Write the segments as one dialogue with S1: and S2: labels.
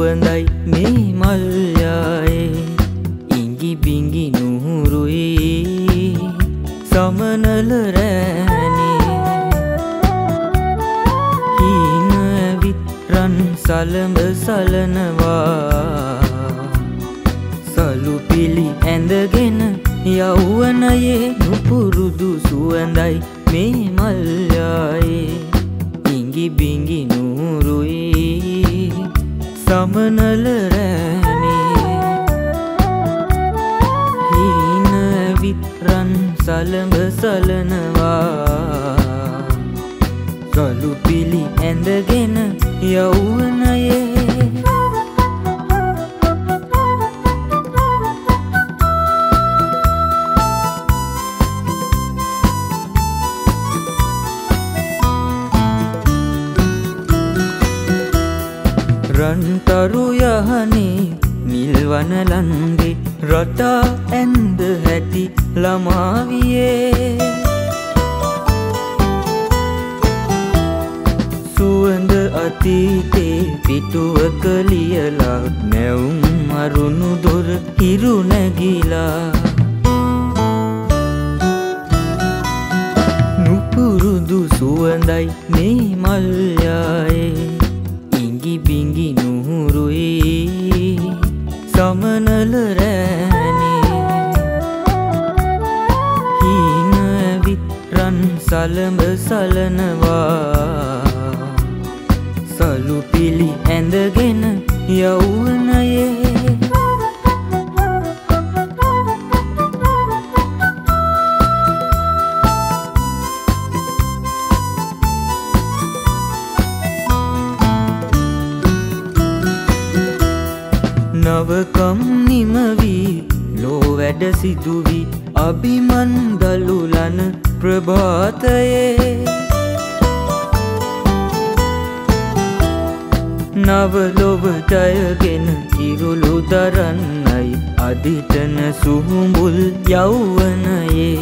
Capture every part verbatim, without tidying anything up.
S1: සුවඳයි මේ මල්යායේ ඉඟි බිඟි නුහුරුයි සමනල රෑනේ හීන ඇවිත් රන් සලඹ සලනවා සලු පිලි ඇඳගෙන යෞවනයේ නුපුරුදු සුවඳයි මේ මල්යායේ ඉඟි බිඟි නුහුරුයි සමනල රෑනේ හීන ඇවිත් රන් සලඹ සලනවා සලු පිලි ඇඳගෙන යෞවනයේ රන්තරු යහනේ නිල්වන ලන්දේ රටා ඇන්ද හැටි ළමාවියේ සුවඳ අතීතේ පිටුවක ලියලා නැවුම් අරුණු දොර හිරු නැගිලා නුපුරුදු සුවඳයි මේ මල්යායේ ඉඟි බිඟි නුහුරුයි සමනල රෑනේ හීන ඇවිත් රන් සලඹ සලනවා සලු පිලි ඇඳගෙන යෞවනයේ නවකම් නිමවී ලෝ වැඩ සිදුවී අභිමන්දලුලන ප්‍රභාතයේ නවලොව ජයගෙන කිරුළු දරන්නයි අදිටන සුහුඹුල් යෞවනයේ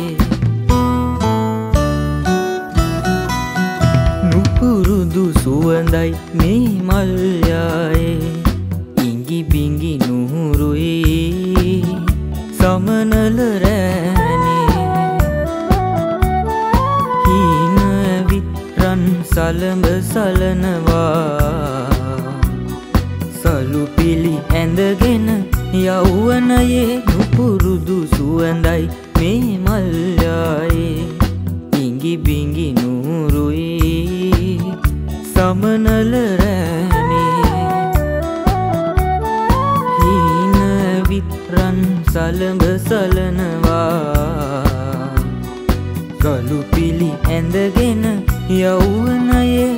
S1: නුපුරුදු සුවඳයි මේ මල්යායේ ඉඟි බිඟි නුහුරුයි සමනල රෑනේ හීන ඇවිත් රන් සලඹ සලනවා සලු පිලි ඇඳගෙන යෞවනයේ නුපුරුදු සුවඳයි මේ මල්යායේ ඉඟි බිඟි නුහුරුයි සමනල රෑනේ රන් සලඹ සලනවා සලු පිලි ඇඳගෙන යෞවනයේ